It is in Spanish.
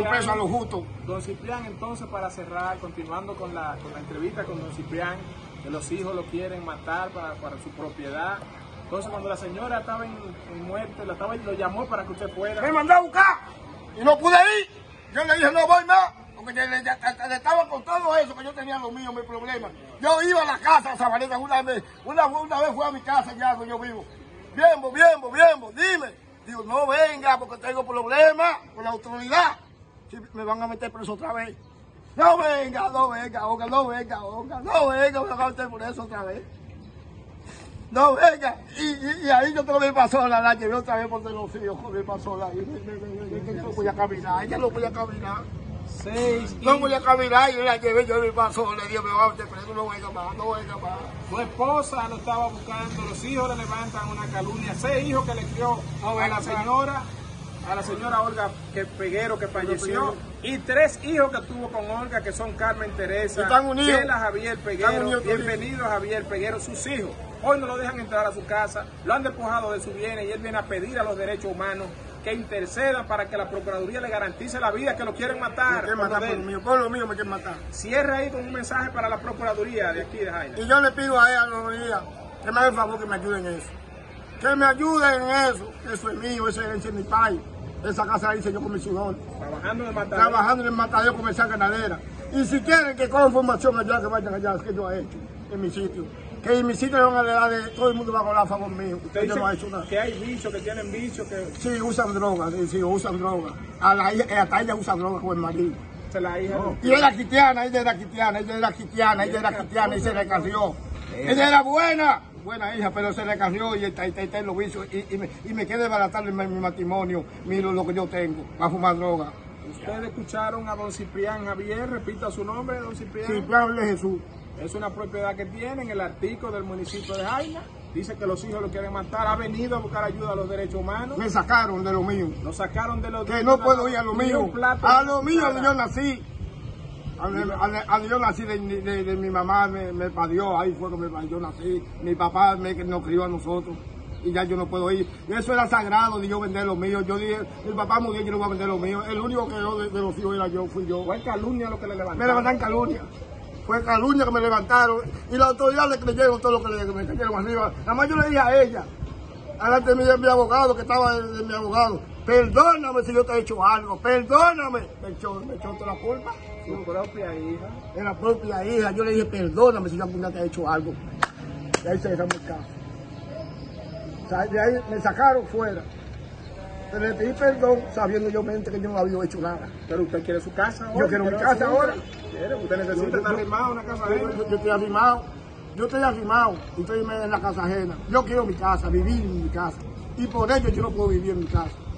pesos a lo justo. Don Ciprián, entonces, para cerrar, continuando con la entrevista con don Ciprián, que los hijos lo quieren matar para su propiedad. Entonces, cuando la señora estaba en muerte, lo llamó para que usted fuera. Me mandó a buscar y no pude ir. Yo le dije, no voy más, porque le estaba contando eso, que yo tenía lo mío, mi problema. Yo iba a la casa de Sabaneta una vez fui a mi casa ya donde yo vivo. Bien, dime. Digo, no venga porque tengo problemas con la autoridad. Si me van a meter preso otra vez. No venga, me van a meter por eso otra vez. No venga. Y ahí yo otra vez pasó la llevé otra vez por los hijos, me pasó la no voy a caminar, ella no voy a caminar. No voy a caminar, yo la llevé, yo me pasó, le dije, me va a meter preso, no venga más. Su esposa lo estaba buscando, los hijos le levantan una calumnia, 6 hijos que le crió a la señora Olga Peguero, que falleció, y 3 hijos que tuvo con Olga, que son Carmen Teresa, Chela Javier Peguero. Bienvenido a Javier Peguero, sus hijos. Hoy no lo dejan entrar a su casa, lo han despojado de sus bienes y él viene a pedir a los derechos humanos que intercedan para que la Procuraduría le garantice la vida, que lo quieren matar. Por lo mío me quieren matar. Cierra ahí con un mensaje para la Procuraduría de aquí de Jaina. Y yo le pido a ella, que me haga el favor que me ayuden en eso. Que me ayuden en eso. Eso es mío, eso es mi país. Esa casa la hice yo con mi sudor. Trabajando en el matadero comercial ganadera. Y si quieren que cojan información allá, que vayan allá, que yo he hecho en mi sitio. Que en mi sitio le van a dar de todo el mundo va a hablar a favor mío. Usted dice no ha hecho nada. Que hay bichos, que tienen bichos, que... Sí, usan droga, sí, usan droga. Hasta ella usa droga con el marido. La hija no. Y ella era cristiana, y se le cambió. Ella era buena hija, pero se le cambió y está en los vicios. Y me quedé baratar mi matrimonio, miro lo que yo tengo, para fumar droga. Ustedes escucharon a don Ciprián Javier, repita su nombre, don Ciprián. Ciprián de Jesús. Es una propiedad que tiene en el artículo del municipio de Jaina. Dice que los hijos lo quieren matar. Ha venido a buscar ayuda a los derechos humanos. Me sacaron de lo mío. Lo sacaron de lo que no puedo ir a lo mío. A lo mío donde yo nací. A yo nací de mi mamá, me parió. Ahí fue que yo nací. Mi papá nos crió a nosotros. Y ya yo no puedo ir. Y eso era sagrado de yo vender lo mío. Yo dije, mi papá murió, yo no voy a vender lo mío. El único que yo de los hijos fui yo. ¿Fue calumnia lo que le levantaron? Me levantaron calumnia. Fue calumnia que me levantaron y las autoridades le creyeron todo lo que me cayeron arriba. Nada más yo le dije a ella, delante de mi abogado, que estaba de mi abogado, perdóname si yo te he hecho algo, perdóname. Me echó toda la culpa. Su propia hija. Es la propia hija. Yo le dije, perdóname si yo algún día te he hecho algo. Y ahí se desarmó el caso. O sea, de ahí me sacaron fuera. Pero le pedí perdón sabiendo yo mente que yo no había hecho nada. Pero usted quiere su casa ahora. Yo quiero mi casa ahora. Usted necesita estar arrimado en una casa ajena. Yo estoy arrimado y estoy en la casa ajena. Yo quiero mi casa, vivir en mi casa. Y por ello yo no puedo vivir en mi casa.